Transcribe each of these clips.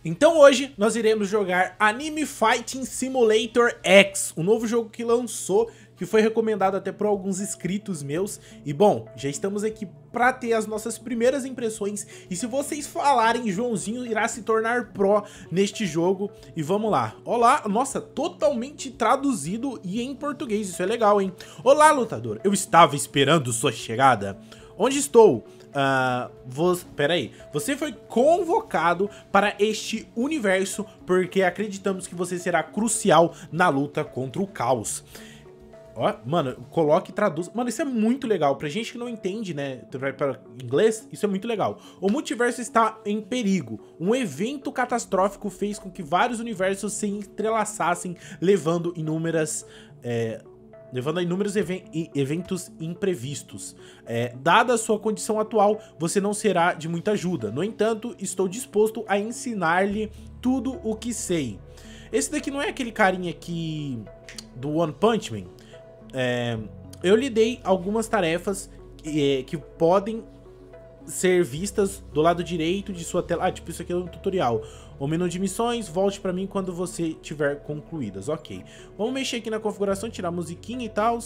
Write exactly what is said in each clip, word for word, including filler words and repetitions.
Então hoje nós iremos jogar Anime Fighting Simulator X, um novo jogo que lançou, que foi recomendado até por alguns inscritos meus. E bom, já estamos aqui para ter as nossas primeiras impressões. E se vocês falarem, Joãozinho irá se tornar pro neste jogo. E vamos lá. Olá, nossa, totalmente traduzido e em português, isso é legal, hein? Olá, lutador, eu estava esperando sua chegada. Onde estou? Uh, você, peraí, você foi convocado para este universo porque acreditamos que você será crucial na luta contra o caos. Ó, mano, coloque e traduz. Mano, isso é muito legal. Pra gente que não entende, né, para inglês, isso é muito legal. O multiverso está em perigo. Um evento catastrófico fez com que vários universos se entrelaçassem, levando inúmeras... É, levando a inúmeros even eventos imprevistos. É, dada a sua condição atual, você não será de muita ajuda. No entanto, estou disposto a ensinar-lhe tudo o que sei. Esse daqui não é aquele carinha aqui do One Punch Man? É, eu lhe dei algumas tarefas que, que podem ser vistas do lado direito de sua tela. Ah, tipo, isso aqui é um tutorial. O menu de missões, volte pra mim quando você tiver concluídas. Ok. Vamos mexer aqui na configuração, tirar a musiquinha e tal.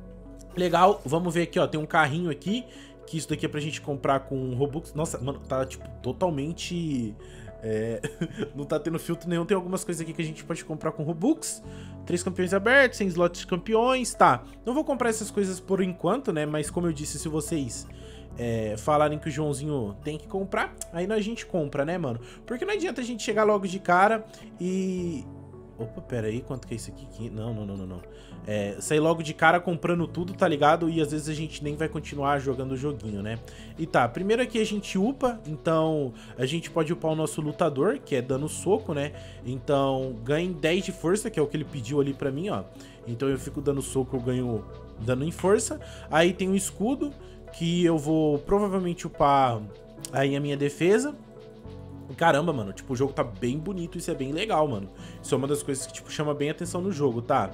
Legal. Vamos ver aqui, ó. Tem um carrinho aqui, que isso daqui é pra gente comprar com Robux. Nossa, mano, tá, tipo, totalmente... É, não tá tendo filtro nenhum. Tem algumas coisas aqui que a gente pode comprar com Robux. Três campeões abertos, sem slots de campeões. Tá, não vou comprar essas coisas por enquanto, né? Mas como eu disse, se vocês... É, falarem que o Joãozinho tem que comprar, aí a gente compra, né, mano? Porque não adianta a gente chegar logo de cara e... Opa, pera aí, quanto que é isso aqui? Não, não, não, não, não. É, sair logo de cara comprando tudo, tá ligado? E às vezes a gente nem vai continuar jogando o joguinho, né? E tá, primeiro aqui a gente upa, então a gente pode upar o nosso lutador, que é dando soco, né? Então ganha dez de força, que é o que ele pediu ali pra mim, ó. Então eu fico dando soco, eu ganho dano em força. Aí tem o escudo, que eu vou provavelmente upar aí a minha defesa. Caramba, mano, tipo, o jogo tá bem bonito, isso é bem legal, mano. Isso é uma das coisas que, tipo, chama bem a atenção no jogo, tá?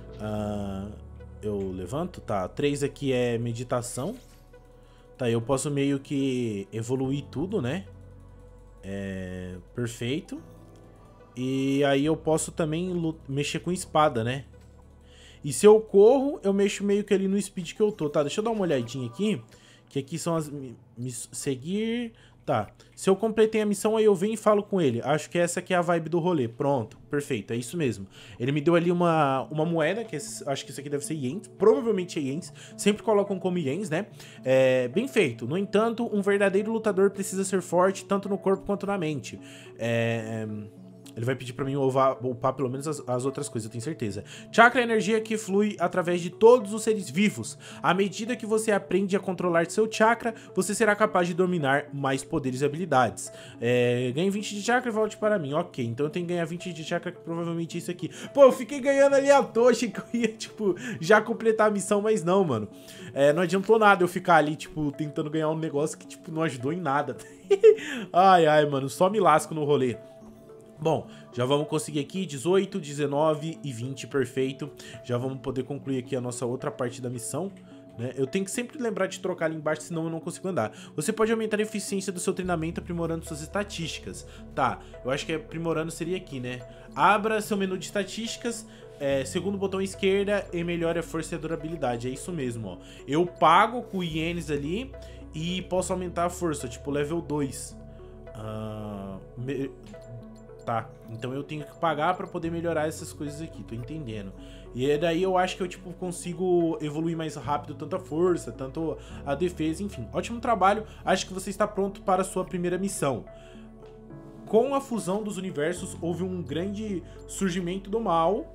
Uh, eu levanto, tá? três aqui é meditação. Tá, eu posso meio que evoluir tudo, né? É... Perfeito. E aí eu posso também mexer com espada, né? E se eu corro, eu mexo meio que ali no speed que eu tô, tá? Deixa eu dar uma olhadinha aqui. Que aqui são as... Seguir... Tá. Se eu completei a missão, aí eu venho e falo com ele. Acho que essa aqui é a vibe do rolê. Pronto. Perfeito. É isso mesmo. Ele me deu ali uma, uma moeda, que esse, acho que isso aqui deve ser ienes. Provavelmente é ienes. Sempre colocam como ienes, né? É, bem feito. No entanto, um verdadeiro lutador precisa ser forte, tanto no corpo quanto na mente. É... Ele vai pedir pra mim upar, upar pelo menos as, as outras coisas, eu tenho certeza. Chakra é energia que flui através de todos os seres vivos. À medida que você aprende a controlar seu chakra, você será capaz de dominar mais poderes e habilidades. É, ganhe vinte de chakra e volte para mim. Ok, então eu tenho que ganhar vinte de chakra, que provavelmente é isso aqui. Pô, eu fiquei ganhando ali à toa, achei que eu ia, tipo, já completar a missão, mas não, mano. É, não adiantou nada eu ficar ali, tipo, tentando ganhar um negócio que, tipo, não ajudou em nada. Ai, ai, mano, só me lasco no rolê. Bom, já vamos conseguir aqui dezoito, dezenove e vinte, perfeito. Já vamos poder concluir aqui a nossa outra parte da missão, né? Eu tenho que sempre lembrar de trocar ali embaixo, senão eu não consigo andar. Você pode aumentar a eficiência do seu treinamento aprimorando suas estatísticas. Tá, eu acho que aprimorando seria aqui, né? Abra seu menu de estatísticas, é, segundo botão à esquerda, e melhore a força e a durabilidade. É isso mesmo, ó. Eu pago com ienes ali e posso aumentar a força, tipo level dois. Ah... Me... Tá, então eu tenho que pagar pra poder melhorar essas coisas aqui, tô entendendo. E daí eu acho que eu, tipo, consigo evoluir mais rápido tanto a força, tanto a defesa, enfim. Ótimo trabalho, acho que você está pronto para a sua primeira missão. Com a fusão dos universos, houve um grande surgimento do mal.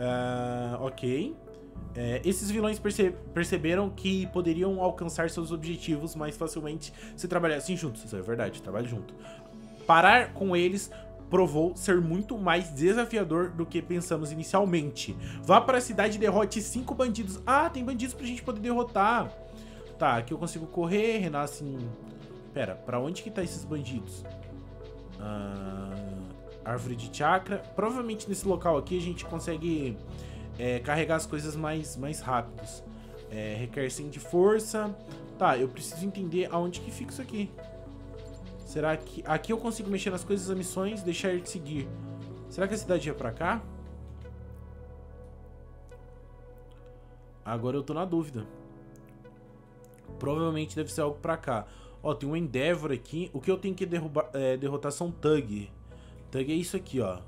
Uh, ok. É, esses vilões perce perceberam que poderiam alcançar seus objetivos mais facilmente se trabalhassem juntos. Isso é verdade, trabalho junto. Parar com eles provou ser muito mais desafiador do que pensamos inicialmente. Vá para a cidade e derrote cinco bandidos. Ah, tem bandidos pra gente poder derrotar. Tá, aqui eu consigo correr, renasce em... Pera, pra onde que tá esses bandidos? Ah, árvore de chakra. Provavelmente nesse local aqui a gente consegue é, carregar as coisas mais, mais rápidos. É, requer cem de força. Tá, eu preciso entender aonde que fica isso aqui. Será que... Aqui eu consigo mexer nas coisas, as missões, deixar de seguir. Será que a cidade ia pra cá? Agora eu tô na dúvida. Provavelmente deve ser algo pra cá. Ó, tem um Endeavor aqui. O que eu tenho que derrubar, é, derrotar são Thug. Thug é isso aqui, ó.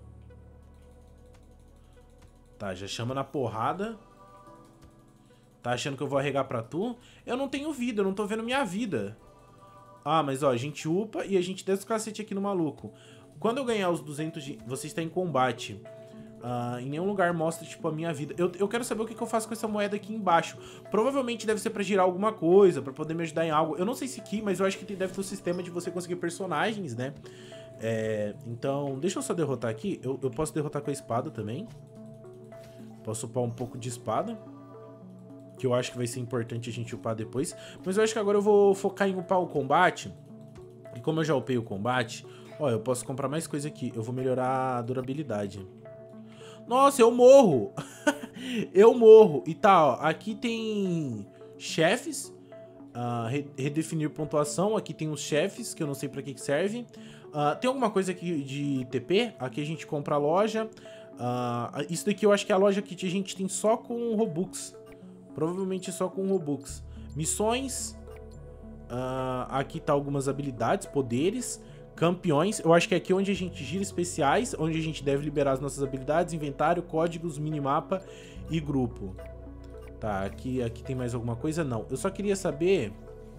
Tá, já chama na porrada. Tá achando que eu vou arregar pra tu? Eu não tenho vida, eu não tô vendo minha vida. Ah, mas ó, a gente upa e a gente desce o cacete aqui no maluco. Quando eu ganhar os duzentos de... Você está em combate. Uh, em nenhum lugar mostra, tipo, a minha vida. Eu, eu quero saber o que, que eu faço com essa moeda aqui embaixo. Provavelmente deve ser pra girar alguma coisa, pra poder me ajudar em algo. Eu não sei se aqui, mas eu acho que tem, deve ter um sistema de você conseguir personagens, né? É, então, deixa eu só derrotar aqui. Eu, eu posso derrotar com a espada também. Posso upar um pouco de espada, que eu acho que vai ser importante a gente upar depois. Mas eu acho que agora eu vou focar em upar o combate. E como eu já upei o combate, ó, eu posso comprar mais coisa aqui. Eu vou melhorar a durabilidade. Nossa, eu morro. Eu morro. E tá, ó, aqui tem chefes. Uh, redefinir pontuação. Aqui tem os chefes, que eu não sei pra que que serve. Uh, tem alguma coisa aqui de T P. Aqui a gente compra a loja. Uh, isso daqui eu acho que é a loja que a gente tem só com Robux. Provavelmente só com Robux. Missões. Uh, aqui tá algumas habilidades, poderes. Campeões, eu acho que é aqui onde a gente gira especiais, onde a gente deve liberar as nossas habilidades, inventário, códigos, minimapa e grupo. Tá, aqui, aqui tem mais alguma coisa? Não, eu só queria saber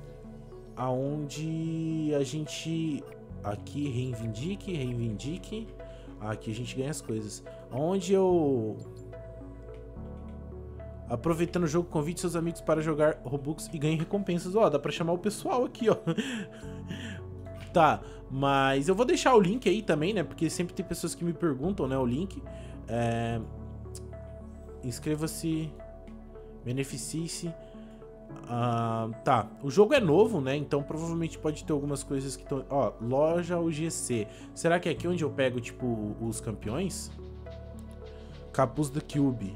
aonde a gente... Aqui, reivindique, reivindique. Aqui a gente ganha as coisas. Onde eu... Aproveitando o jogo, convide seus amigos para jogar Robux e ganhe recompensas. Ó, dá pra chamar o pessoal aqui, ó. Tá, mas eu vou deixar o link aí também, né? Porque sempre tem pessoas que me perguntam, né? O link. É... Inscreva-se. Beneficie-se. Ah, tá, o jogo é novo, né? Então provavelmente pode ter algumas coisas que estão... Ó, loja U G C. Será que é aqui onde eu pego, tipo, os campeões? Capuz da Cube.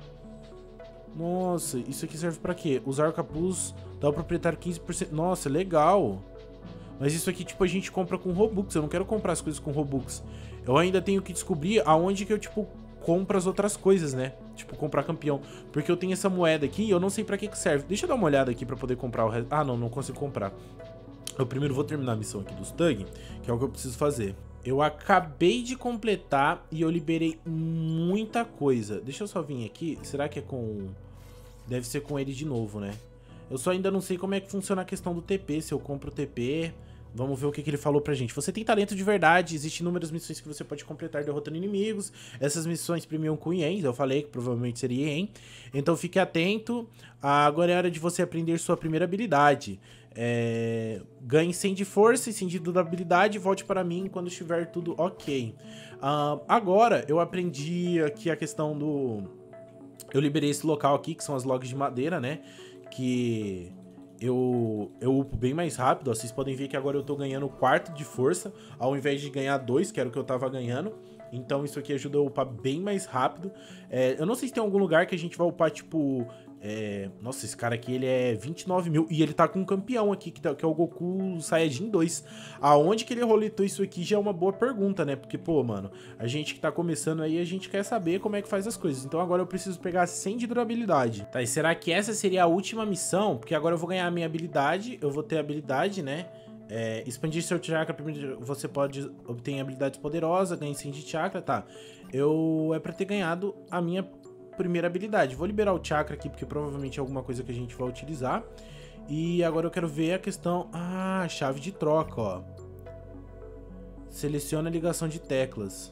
Nossa, isso aqui serve pra quê? Usar o capuz dá ao proprietário quinze por cento. Nossa, legal. Mas isso aqui, tipo, a gente compra com Robux. Eu não quero comprar as coisas com Robux. Eu ainda tenho que descobrir aonde que eu, tipo, compro as outras coisas, né? Tipo, comprar campeão. Porque eu tenho essa moeda aqui e eu não sei pra que que serve. Deixa eu dar uma olhada aqui pra poder comprar o resto. Ah, não, não consigo comprar. Eu primeiro vou terminar a missão aqui dos Thug, que é o que eu preciso fazer. Eu acabei de completar e eu liberei muita coisa. Deixa eu só vir aqui. Será que é com... Deve ser com ele de novo, né? Eu só ainda não sei como é que funciona a questão do T P. Se eu compro o T P... Vamos ver o que, que ele falou pra gente. Você tem talento de verdade, existem inúmeras missões que você pode completar derrotando inimigos. Essas missões premiam com ienes, eu falei que provavelmente seria ien. Então fique atento. Agora é hora de você aprender sua primeira habilidade. É... Ganhe cem de força e cem de durabilidade. Volte para mim quando estiver tudo ok. Uh, agora eu aprendi aqui a questão do... Eu liberei esse local aqui, que são as logs de madeira, né? Que... Eu, eu upo bem mais rápido, ó. Vocês podem ver que agora eu tô ganhando quarto de força, ao invés de ganhar dois, que era o que eu tava ganhando. Então isso aqui ajuda a upar bem mais rápido. É, eu não sei se tem algum lugar que a gente vai upar, tipo... É... Nossa, esse cara aqui, ele é vinte e nove mil. E ele tá com um campeão aqui, que, tá, que é o Goku Saiyajin dois. Aonde que ele roletou isso aqui já é uma boa pergunta, né? Porque, pô, mano, a gente que tá começando aí, a gente quer saber como é que faz as coisas. Então agora eu preciso pegar cem de durabilidade. Tá, e será que essa seria a última missão? Porque agora eu vou ganhar a minha habilidade. Eu vou ter habilidade, né? É, expandir seu chakra, você pode obter habilidades poderosas, ganhar cem de chakra, tá. Eu é pra ter ganhado a minha primeira habilidade. Vou liberar o chakra aqui, porque provavelmente é alguma coisa que a gente vai utilizar. E agora eu quero ver a questão... Ah, chave de troca, ó. Seleciona a ligação de teclas.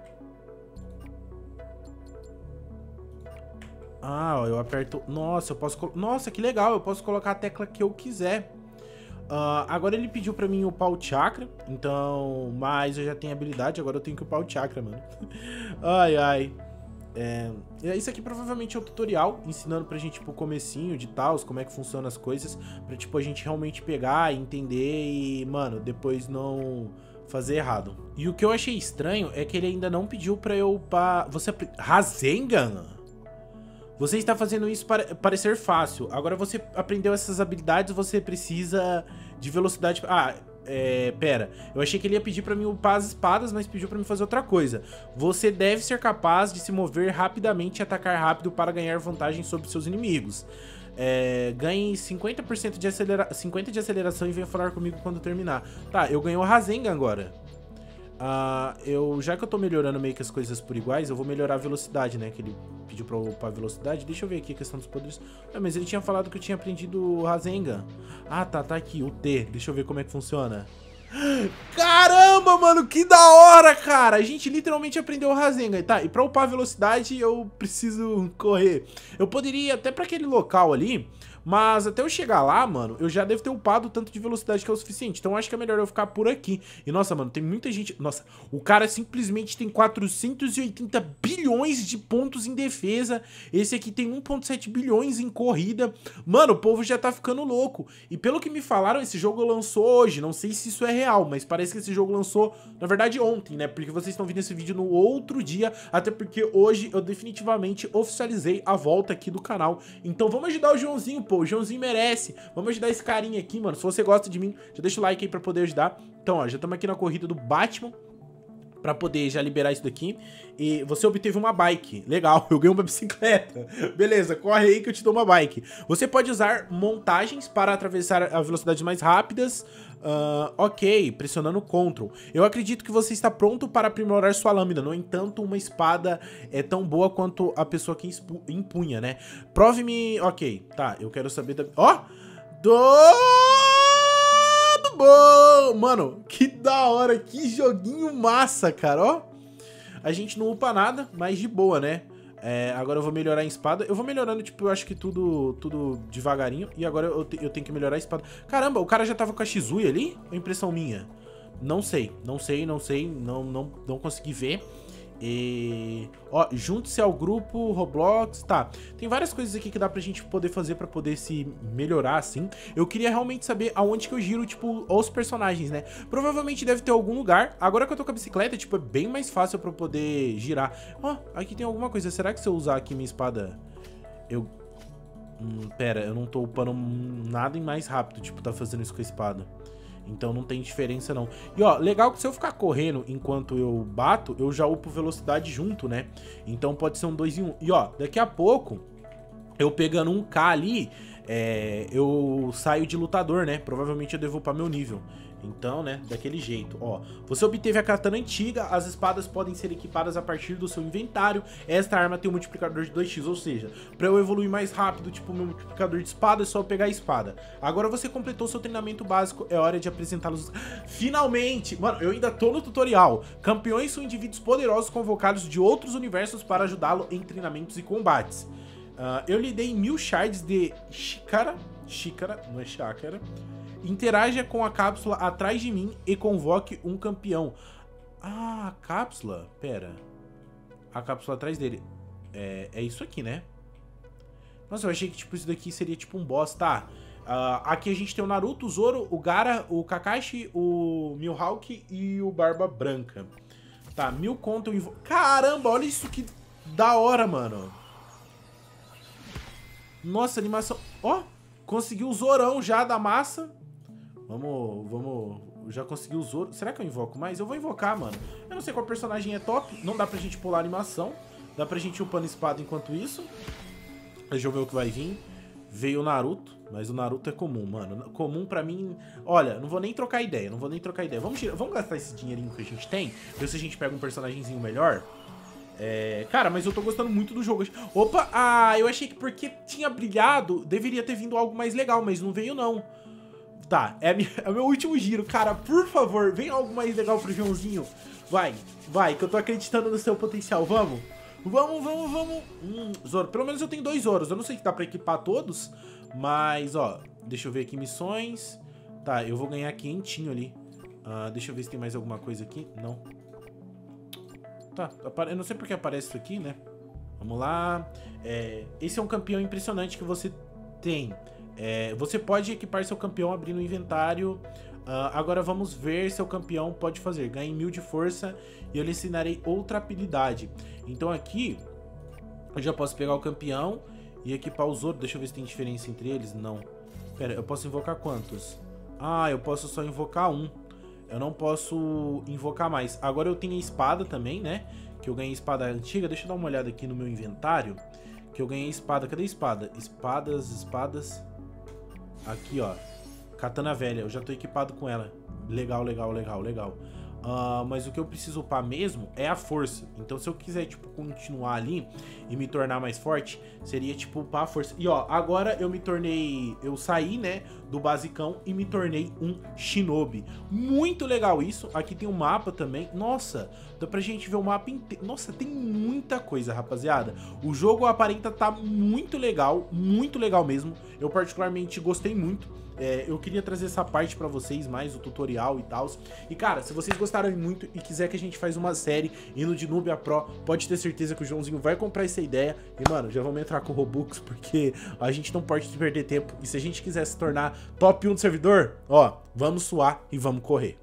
Ah, ó, eu aperto... Nossa, eu posso... Nossa, que legal, eu posso colocar a tecla que eu quiser. Uh, agora ele pediu pra mim upar o chakra, então... Mas eu já tenho habilidade, agora eu tenho que upar o chakra, mano. Ai, ai. É, isso aqui provavelmente é o tutorial, ensinando pra gente, tipo, o comecinho de tal, como é que funcionam as coisas, pra, tipo, a gente realmente pegar, entender e, mano, depois não fazer errado. E o que eu achei estranho é que ele ainda não pediu pra eu upar... Você... Rasengan? Você está fazendo isso para parecer fácil. Agora você aprendeu essas habilidades, você precisa de velocidade... Ah, É, pera, eu achei que ele ia pedir pra mim upar as espadas, mas pediu pra mim fazer outra coisa. Você deve ser capaz de se mover rapidamente e atacar rápido para ganhar vantagem sobre seus inimigos. É, ganhe cinquenta por cento de, acelera... cinquenta de aceleração e venha falar comigo quando terminar. Tá, eu ganhei o Rasengan agora. Uh, eu, já que eu tô melhorando meio que as coisas por iguais, eu vou melhorar a velocidade, né? Que ele pediu pra eu upar a velocidade. Deixa eu ver aqui a questão dos poderes. Ah, mas ele tinha falado que eu tinha aprendido o Rasengan. Ah, tá, tá aqui, o T. Deixa eu ver como é que funciona. Caramba, mano, que da hora, cara. A gente literalmente aprendeu o Rasengan. Tá, e pra upar a velocidade eu preciso correr. Eu poderia ir até pra aquele local ali, mas até eu chegar lá, mano, eu já devo ter upado o tanto de velocidade que é o suficiente. Então acho que é melhor eu ficar por aqui. E nossa, mano, tem muita gente... Nossa, o cara simplesmente tem quatrocentos e oitenta bilhões de pontos em defesa. Esse aqui tem um ponto sete bilhões em corrida. Mano, o povo já tá ficando louco. E pelo que me falaram, esse jogo lançou hoje. Não sei se isso é real, mas parece que esse jogo lançou, na verdade, ontem, né? Porque vocês estão vendo esse vídeo no outro dia. Até porque hoje eu definitivamente oficializei a volta aqui do canal. Então vamos ajudar o Joãozinho, pô. O Joãozinho merece. Vamos ajudar esse carinha aqui, mano. Se você gosta de mim, já deixa o like aí pra poder ajudar. Então, ó, já estamos aqui na corrida do Batman, pra poder já liberar isso daqui. E você obteve uma bike. Legal, eu ganhei uma bicicleta. Beleza, corre aí que eu te dou uma bike. Você pode usar montagens para atravessar a velocidades mais rápidas. Uh, ok, pressionando Ctrl. Eu acredito que você está pronto para aprimorar sua lâmina. No entanto, uma espada é tão boa quanto a pessoa que empunha, né? Prove-me... Ok, tá, eu quero saber da... Ó! Do... Bom! Mano, que da hora, que joguinho massa, cara, ó. A gente não upa nada, mas de boa, né? É, agora eu vou melhorar a espada. Eu vou melhorando, tipo, eu acho que tudo tudo devagarinho. E agora eu, te, eu tenho que melhorar a espada. Caramba, o cara já tava com a Shizuya ali? Ou impressão minha? Não sei, não sei, não sei. Não, não, não consegui ver. E... Ó, junte-se ao grupo Roblox. Tá, tem várias coisas aqui que dá pra gente poder fazer pra poder se melhorar, assim. Eu queria realmente saber aonde que eu giro, tipo, os personagens, né? Provavelmente deve ter algum lugar. Agora que eu tô com a bicicleta, tipo, é bem mais fácil pra eu poder girar. Ó, aqui tem alguma coisa. Será que se eu usar aqui minha espada, eu... Hum, pera, eu não tô upando nada em mais rápido, tipo, tá fazendo isso com a espada. Então não tem diferença não. E ó, legal que se eu ficar correndo enquanto eu bato, eu já upo velocidade junto, né? Então pode ser um dois em um. E ó, daqui a pouco, eu pegando um K ali, é, eu saio de lutador, né? Provavelmente eu devo upar meu nível. Então, né, daquele jeito, ó. Você obteve a katana antiga, as espadas podem ser equipadas a partir do seu inventário. Esta arma tem um multiplicador de dois x, ou seja, pra eu evoluir mais rápido, tipo, meu multiplicador de espada, é só eu pegar a espada. Agora você completou seu treinamento básico, é hora de apresentá-los. Finalmente! Mano, eu ainda tô no tutorial. Campeões são indivíduos poderosos convocados de outros universos para ajudá-lo em treinamentos e combates. Uh, eu lhe dei mil shards de xícara. Xícara, não é chácara. Interaja com a cápsula atrás de mim e convoque um campeão. Ah, a cápsula? Pera. A cápsula atrás dele. É, é isso aqui, né? Nossa, eu achei que tipo, isso daqui seria tipo um boss. Tá. Uh, aqui a gente tem o Naruto, o Zoro, o Gaara, o Kakashi, o Mihawk e o Barba Branca. Tá, mil conto. Invo... Caramba, olha isso que da hora, mano. Nossa, animação. Ó, conseguiu o Zorão já da massa. Vamos, vamos... Já consegui o Zoro. Será que eu invoco mais? Eu vou invocar, mano. Eu não sei qual personagem é top. Não dá pra gente pular a animação. Dá pra gente ir upando espada enquanto isso. Deixa eu ver o que vai vir. Veio o Naruto. Mas o Naruto é comum, mano. Comum pra mim... Olha, não vou nem trocar ideia. Não vou nem trocar ideia. Vamos, vamos gastar esse dinheirinho que a gente tem. Ver se a gente pega um personagemzinho melhor. É... Cara, mas eu tô gostando muito do jogo. Opa! Ah, eu achei que porque tinha brilhado, deveria ter vindo algo mais legal. Mas não veio, não. Tá, é, minha, é o meu último giro. Cara, por favor, vem algo mais legal pro Joãozinho. Vai, vai, que eu tô acreditando no seu potencial. Vamos, vamos, vamos, vamos. Hum, Zoro, pelo menos eu tenho dois Zoros. Eu não sei se dá pra equipar todos, mas, ó, deixa eu ver aqui, missões. Tá, eu vou ganhar quentinho ali. uh, Deixa eu ver se tem mais alguma coisa aqui. Não. Tá, eu não sei porque aparece isso aqui, né? Vamos lá. é, Esse é um campeão impressionante que você tem. É, você pode equipar seu campeão abrindo o inventário. uh, Agora vamos ver seu campeão pode fazer. Ganhe mil de força e eu lhe ensinarei outra habilidade. Então aqui eu já posso pegar o campeão e equipar os outros. Deixa eu ver se tem diferença entre eles. Não. Pera, eu posso invocar quantos? Ah, eu posso só invocar um. Eu não posso invocar mais. Agora eu tenho a espada também, né? Que eu ganhei espada antiga. Deixa eu dar uma olhada aqui no meu inventário. Que eu ganhei espada. Cadê a espada? Espadas, espadas. Aqui, ó. Katana velha. Eu já tô equipado com ela. Legal, legal, legal, legal. Uh, mas o que eu preciso upar mesmo é a força. Então se eu quiser, tipo, continuar ali e me tornar mais forte, seria, tipo, upar a força. E, ó, agora eu me tornei... Eu saí, né, do basicão e me tornei um shinobi. Muito legal isso. Aqui tem um mapa também. Nossa, dá pra gente ver o mapa inteiro. Nossa, tem muita coisa, rapaziada. O jogo aparenta tá muito legal. Muito legal mesmo. Eu particularmente gostei muito. É, eu queria trazer essa parte pra vocês, mais o tutorial e tal. E cara, se vocês gostaram muito e quiser que a gente faz uma série indo de noob a pro, pode ter certeza que o Joãozinho vai comprar essa ideia. E mano, já vamos entrar com o Robux, porque a gente não pode perder tempo. E se a gente quiser se tornar top um do servidor, ó, vamos suar e vamos correr.